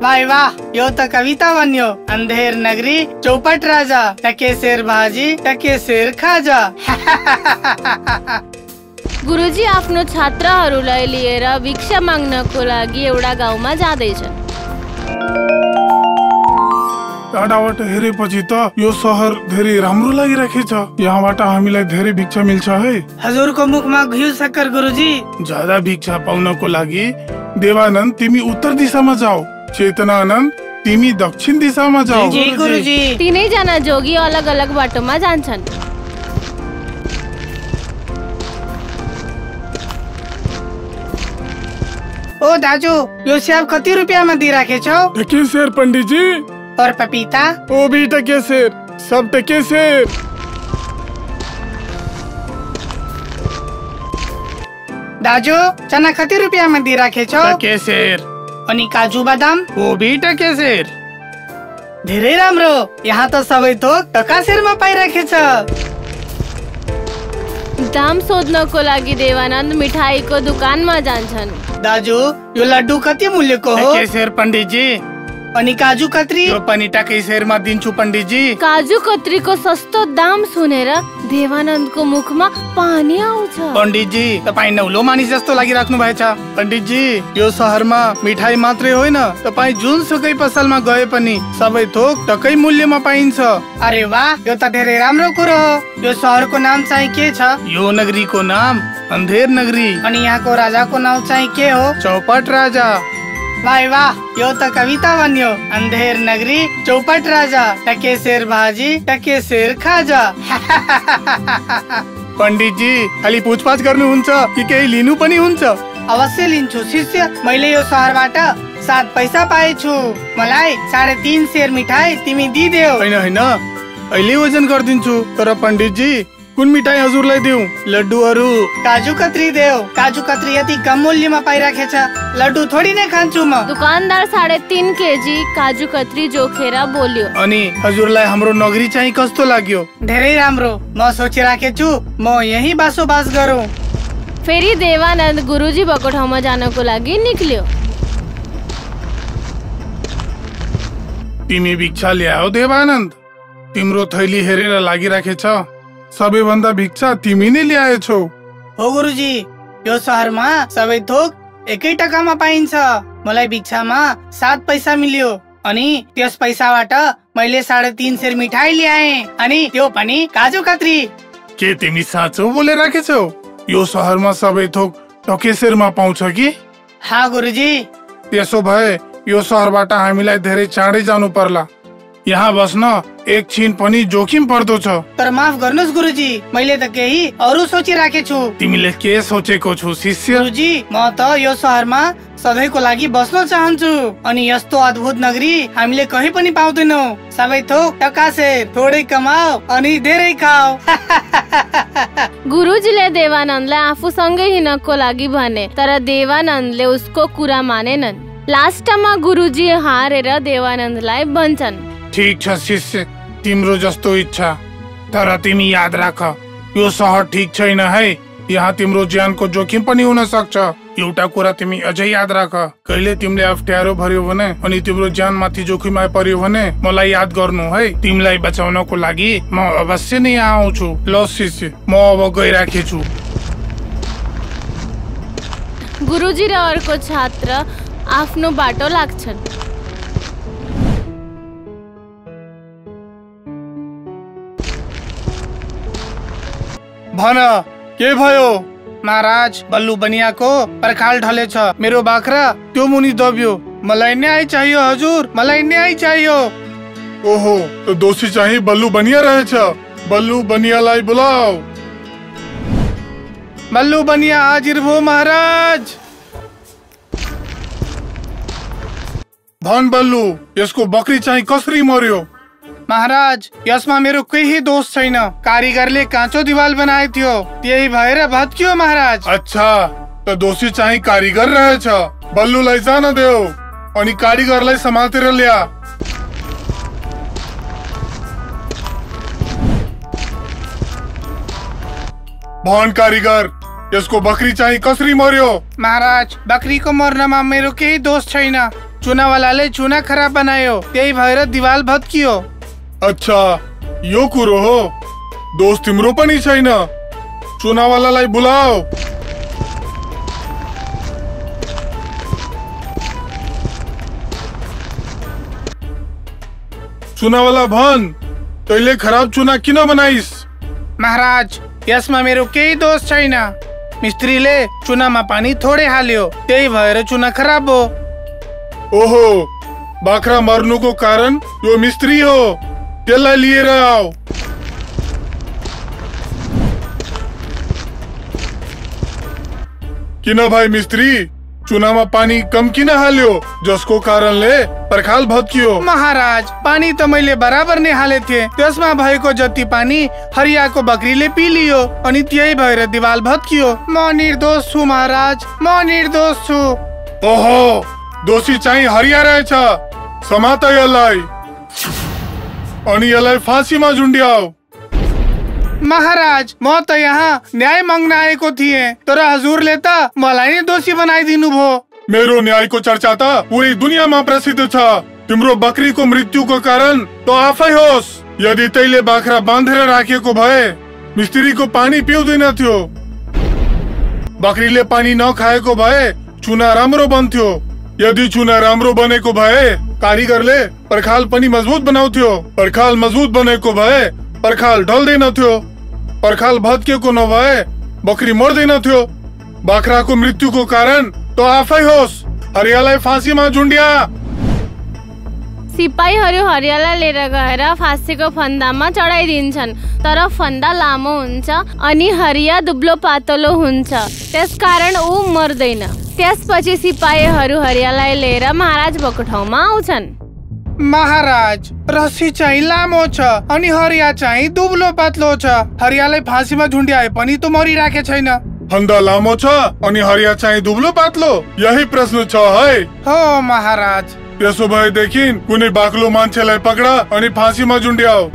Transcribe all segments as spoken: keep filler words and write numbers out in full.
भाई वाह, यो तो कविता बन्यो। अंधेर नगरी चौपट राजा, टके शेर भाजी टके शेर खाजा। गुरुजी आफ्नो छात्रहरूलाई लिएर भिक्षा माग्नको लागि एउटा गाउँमा जाँदैछन्। टाढाबाट हेरेपछि त यो सहर धेरै राम्रो लागिरहेको छ। यहाँबाट हामीलाई धेरै भिक्षा मिल्छ है। हजुरको मुखमा घिउ शक्कर गुरुजी। ज्यादा भिक्षा पाउनको लागि देवानन्द तिमी उत्तर दिशामा जाऊ, चेतनानन्द तिमी दक्षिण दिशामा जाऊ। जी गुरुजी। तीनैजना जोगी अलग अलग बाटोमा जान्छन्। ओ दाजु, यो स्याब कति रुपियाँमा दिइराखे छौ? टके शेर पंडित जी। और पपीता? वो भी टके शेर, सब टके शेर। दाजु, चना कति रुपियाँमा दिइराखे छौ? टके शेर। अनि काजु बदाम? वो भी टके शेर। धेरै राम्रो, यहाँ त सबै थोक टका शेरमा पाइराखेछ। दाम सोध्नको लागि देवानन्द मिठाईको दुकानमा जान्छन्। दाजु, यो लड्डु कति मूल्यको हो? टके शेर पंडित जी। अनि काजु कतरी? यो पनि टके शेरमा दिन्छु पंडित जी। काजु कतरीको सस्तो दाम सुनेर देवानन्दको मुखमा पानी आउँछ। पंडित जी, तपाईँ नौलो मानिस जस्तो लागिराख्नु भएछ। पंडित जी, यो सहरमा मिठाई मात्रै होइन, तपाईँ जुनसुकै पसलमा गए पनि सबै थोक टकै मूल्यमा पाइन्छ। अरे वाह, यो त धेरै राम्रो कुरो हो। यो सहरको नाम चाहिँ के छ? यो नगरीको नाम अन्धेर नगरी। अनि यहाँको राजाको नाम चाहिँ के हो? चौपट राजा। भाई वाह, यो त कविता बन्यो। अंधेर नगरी चौपट राजा, टके शेर भाजी टके शेर खाजा। पंडित जी, खाली पूछपाछ गर्नुहुन्छ कि केही लिनु पनि हुन्छ? अवश्य लिन्छु शिष्य। मैले यो सहरबाट सात पैसा पाएछु। मलाई साढे तीन शेर मिठाई तिमी दिदेऊ। होइन होइन, अहिले वजन गरिदिन्छु। तर पंडित जी, कुन मिठाई हजुरलाई देऊ? लड्डुहरू? काजु कतरी देऊ। काजु कतरी यति कम मूल्यमा पाइराखेछ, लड्डु थोड़ी नै खान्छु म। दुकानदार साढे तीन केजी काजु कतरी जोखेर बोल्यो। अनि हजुरलाई हाम्रो नगरी चाहिँ कस्तो लाग्यो? धेरै राम्रो। म सोचिराखेछु म यही बसोबास गरौँ। फेरि देवानन्द गुरुजी भएको ठाउँमा जानको लागि निक्ल्यो। तिमी भिक्षा ल्याऊ देवानन्द? तिम्रो थैली हेरेर लागिराखेछ सबैभन्दा भिक्षा तिमी नै ल्याएछौ। हो गुरुजी, यो सहरमा सबै थोक एकै टकामा पाइन्छ। मलाई भिक्षामा सात पैसा मिल्यो। अनि त्यस पैसाबाट मैले साढे तीन शेर मिठाई ल्याएँ, अनि त्यो पनि काजु कतरी। के तिमी साँचो बोलिराखेछौ? यो सहरमा सबै थोक टके शेरमा पाउँछ कि? हाँ गुरुजी। त्यसो भए यो सहरबाट हामीलाई धेरै चाँडै जानु पर्ला। यहाँ बस्न एकछिन पनि जोखिम पर्दो छ। तर माफ गर्नुहोस् गुरुजी, मैले त केही अरू सोचिराखेछु। तिमीले के सोचेको छौ शिष्य? गुरुजी, म त यो सहरमा सधैँको लागि बस्न चाहन्छु। अनि यस्तो अद्भुत नगरी हामीले कहीँ पनि पाउँदैनौँ। सबै थोक टका शेर, थोरै कमाओ अनि धेरै खाओ। गुरुजीले देवानन्दलाई आफूसँगै हिँड्नको लागि भने, तर देवानन्दले उसको कुरा मानेनन्। लास्टमा गुरुजी हारेर देवानन्दलाई भन्छन्, ठीक छ शिष्य, तिम्रो जस्तो इच्छा। तर तिमी याद राख, यो सहर ठीक छैन है। यहाँ तिम्रो ज्यानको जोखिम पनि हुन सक्छ। एउटा कुरा तिमी अझै याद राख, कहिले तिमीले अप्ठ्यारो भर्यो भने अनि तिम्रो ज्यान माथि जोखिम पर्यो भने मलाई याद गर्नु है। तिमीलाई बचाउनको लागि म अवश्य नै यहाँ आउँछु। ल शिष्य, म अब गइराखेछु। गुरुजी र अर्को छात्र आफ्नो बाटो लाग्छन्। भन, के भयो? महाराज, बल्लु बनियाको पर्खाल ढलेछ। मेरो बाख्रा त्यो मुनि दब्यो। मलाई न्याय चाहियो हजुर, मलाई न्याय चाहियो। ओहो, तो दोषी चाहिँ बल्लु बनिया रहेछ। बल्लु बनियालाई बोलाऊ। बल्लु बनिया हाजिर भो महाराज। भन बल्लु, यसको बकरी चाहिँ कसरी मर्यो? महाराज, यसमा मेरो केही दोष छैन। कारीगरले काँचो दिवाल बनाएको थियो, त्यही भएर भत्कियो महाराज। अच्छा, त दोषी चाहिँ कारीगर रहेछ। बल्लुलाई जान देऊ अनि कारीगरलाई समातेर ल्या। भन कारीगर, यसको बकरी चाहिँ कसरी मर्यो? महाराज, बकरीको मर्नमा मेरो केही दोष छैन। चुनावालाले चुना खराब बनायो, त्यही भएर दिवाल भत्कियो। अच्छा, यो कुरो हो। दोस्त तिम्रो पनि छैन। चुनावालालाई बुलाऊ। चुनावाला भन, तैले खराब चुना किन बनाइस? महाराज, यसमा मेरो केही दोष छैन। मिस्त्रीले चुनामा पानी थोडै हाल्यो, त्यही भएर चुना खराब हो। ओहो, बाख्रा मर्नुको कारण यो मिस्त्री हो। त्यसलाई लिएर आऊ। किन भाइ मिस्त्री, चुनामा पानी कम किन हाल्यो, जसको कारणले पर्खाल भत्कियो? महाराज, पानी त मैले बराबर नै हाले थिए। त्यसमा भएको जति पानी हरियाको बकरीले पिलियो अनि त्यही भएर दिवाल भत्कियो। म निर्दोष छु महाराज, म निर्दोष छु। ओहो, दोषी चाहिँ हरिया रहेछ। समात यसलाई अनि यसलाई फाँसीमा झुन्ड्याऊ। महाराज, म त यहाँ न्याय माग्न आएको थिएँ, तर हजुरले त मलाई नै दोषी बनाइदिनु भयो। मेरो न्यायको चर्चा त पुरै दुनियाँमा प्रसिद्ध छ। तिम्रो बकरीको मृत्युको कारण त आफै होस्। यदि तैले बाख्रा बाँधेर राखेको भए मिस्त्रीको पानी पिउँदैन थियो। बकरीले पानी नखाएको भए चुना राम्रो बन्थ्यो। यदि चुना राम्रो बनेको भए कारीगरले पर्खाल पनि मजबुत बनाउँथ्यो। पर्खाल मजबुत बनेको भए पर्खाल ढल्दैन थियो। पर्खाल भत्केको नभए बकरी मर्दैन थियो। बाख्राको मृत्युको कारण त आफै होस्। हरियालाई फाँसीमा झुन्ड्या। सिपाहीहरू हरियालाई लिएर गएर फाँसीको फन्दामा चढाइदिन्छन्, तर फन्दा लामो हुन्छ अनि हरिया दुब्लो पातलो हुन्छ, त्यसकारण ऊ मर्दैन। त्यसपछि सिपाहीहरू हरियालाई लिएर महाराज भएको ठाउँमा आउँछन्। महाराज, रस्सी चाहिँ लामो छ अनि हरिया चाहिँ दुब्लो पातलो छ। हरियालाई फाँसीमा झुन्ड्याए पनि त मरिराखे छैन। फन्दा लामो छ अनि हरिया चाहिँ दुब्लो पातलो, यही प्रश्न छ है? हो महाराज। त्यसो भएदेखि कुनै बाक्लो मान्छेलाई पक्रा अनि फाँसीमा झुन्ड्याऊ।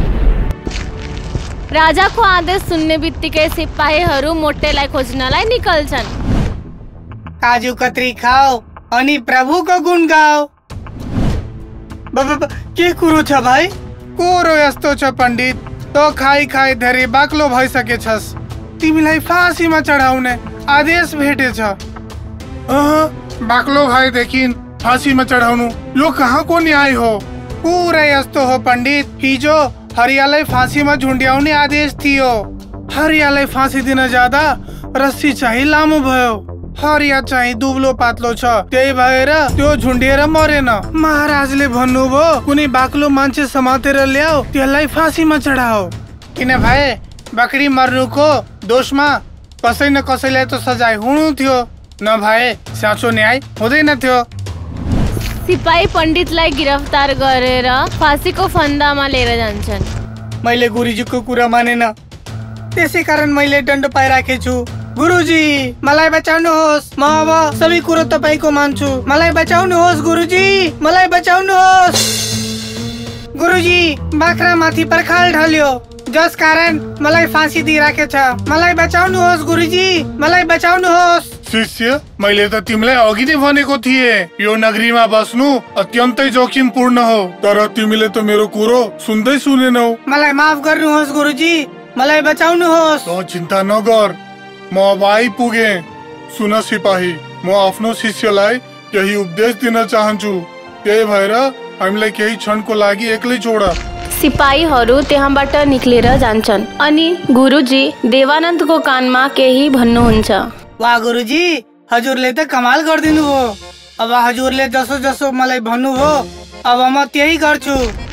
राजाको आदेश सुन्ने बित्तिकै सिपाहीहरू मोटेलाई खोज्नलाई निकल्छन्। काजु कतरी खाओ अनि प्रभुको गुण गाओ। बाबा, के कुरो छ भाइ? कुरो यस्तो छ पण्डित, त खाइ खाइ धेरै बाक्लो भइसकेछस्। तिमीलाई फाँसीमा चढाउने आदेश भेटेछ। बाक्लो भएदेखि फाँसीमा चढाउनु यो कहाँको न्याय हो? कुरा यस्तो हो पण्डित, हिजो हरियालाई फाँसीमा झुन्ड्याउने आदेश थियो। हरियालाई फाँसी दिन जाँदा रस्सी चाहिँ लामो भयो, हरिया चाहिँ दुब्लो पातलो छ, त्यही भएर त्यो झुन्डिएर मरेन। महाराजले भन्नुभयो कुनै बाक्लो मान्छे समातेर ल्याऊ, त्यसलाई फाँसीमा चढाओ। किन भए बकरी मर्नुको दोषमा कसै न कसैलाई त सजाय हुनु थियो, नभए साँचो न्याय हुँदैन थियो। सिपाही पण्डितलाई गिरफ्तार गरेर फाँसीको फन्दामा लिएर जान्छन्। मैले गुरुजीको कुरा मानेन, त्यसै कारण मैले दण्ड पाइराखेछु। गुरुजी, मलाई बचाउनुहोस्। म अब सबै कुरो तपाईको मान्छु। मलाई बचाउनुहोस् गुरुजी, मलाई बचाउनुहोस्। गुरुजी, बाख्रा माथि पर्खाल ढल्यो, जस कारण मलाई फाँसी दिइराखेछ। मलाई बचाउनुहोस् गुरुजी, मलाई बचाउनुहोस्। शिष्य, मैले त तिमीलाई अघि नै भनेको थिएँ यो नगरीमा बस्नु अत्यन्तै जोखिमपूर्ण हो, तर तिमीले त मेरो कुरो सुन्दै सुनेनौ। मलाई माफ गर्नुहोस् गुरुजी, मलाई बचाउनुहोस्। त चिन्ता नगर, म अब आइपुगे। सुन सिपाही, म आफ्नो शिष्यलाई केही उपदेश दिन चाहन्छु, त्यही भएर हामीलाई केही क्षणको लागि एक्लै छोड। सिपाहीहरू त्यहाँबाट निक्लेर जान्छन् अनि गुरुजी देवानन्दको कानमा केही भन्नुहुन्छ। वाह गुरुजी, हजुरले त कमाल गरिदिनु हो। अब हजुरले जसो जसो मलाई भन्नुभयो अब म त्यही गर्छु।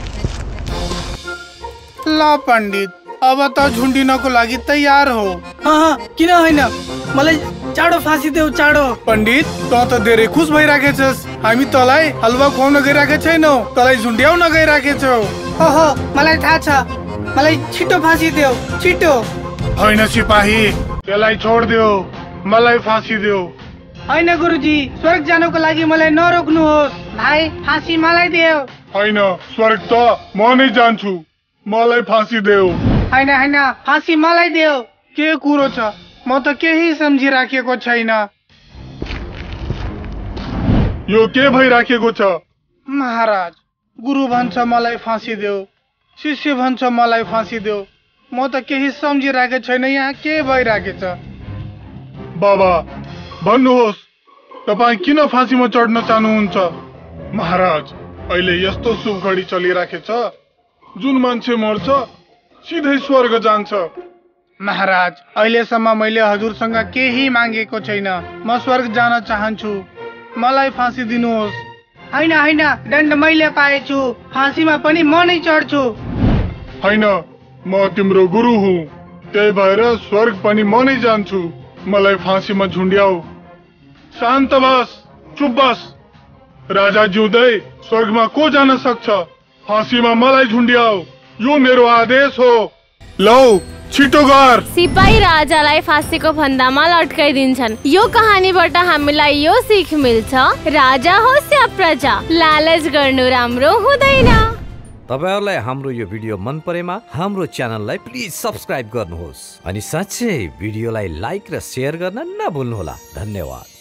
ल पण्डित, अब त झुन्डिनको लागि तयार हो। हाँ, किन होइन, मलाई चाँडो फाँसी देऊ, चाँडो। पण्डित, त त धेरै खुस भइराखेछस्। हामी तलाई हलुवा खुवाउन गइराखेको छैनौ, तलाई झुन्ड्याउन गइराखेछौ। ओहो, मलाई थाहा छ, मलाई छिटो फाँसी देऊ, छिटो। होइन सिपाही, त्यसलाई छोडिदेऊ, मलाई फाँसी देऊ। होइन गुरुजी, स्वर्ग जानको लागि मलाई नरोक्नुहोस्। भाइ, फाँसी मलाई देऊ। होइन, स्वर्ग त म नै जान्छु, मलाई फाँसी देऊ। होइन होइन, फाँसी मलाई देऊ। के कुरो छ, म त केही सम्झिराखेको छैन। यो के भइराखेको छ? महाराज, गुरु भन्छ मलाई फाँसी देऊ, शिष्य भन्छ मलाई फाँसी देऊ। म त केही सम्झिरहेको छैन यहाँ के भइराखेछ। बाबा भन्नुहोस्, तपाईँ किन फाँसीमा चढ्न चाहनुहुन्छ? महाराज, अहिले यस्तो शुभ घडी चलिराखेछ, जुन मान्छे मर्छ सिधै स्वर्ग जान्छ। महाराज, अहिलेसम्म मैले हजुरसँग केही मागेको छैन। म स्वर्ग जान चाहन्छु, मलाई फाँसी दिनुहोस्। होइन होइन, दण्ड मैले पाएछु, फाँसीमा पनि म नै चढ्छु। होइन, म तिम्रो गुरु हुँ, त्यही भएर स्वर्ग पनि म नै जान्छु। मलाई फाँसीमा झुन्ड्याऊ। शान्त बस, चुप बस। राजा जिउँदै स्वर्गमा को जान सक्छ? फाँसीमा मलाई झुन्ड्याऊ, यो मेरो आदेश हो। लौ छिटो गर। सिपाही राजालाई फाँसीको फन्दामा लट्काइदिन्छन्। यो कहानीबाट हामीलाई यो सिख मिल्छ, राजा होस् या प्रजा, लालच गर्नु राम्रो हुँदैन। तपाईहरुलाई हाम्रो यो भिडियो मन परेमा हाम्रो च्यानललाई प्लिज सब्स्क्राइब गर्नुहोस् अनि साथै भिडियोलाई लाइक र शेयर गर्न नभुल्नुहोला। धन्यवाद।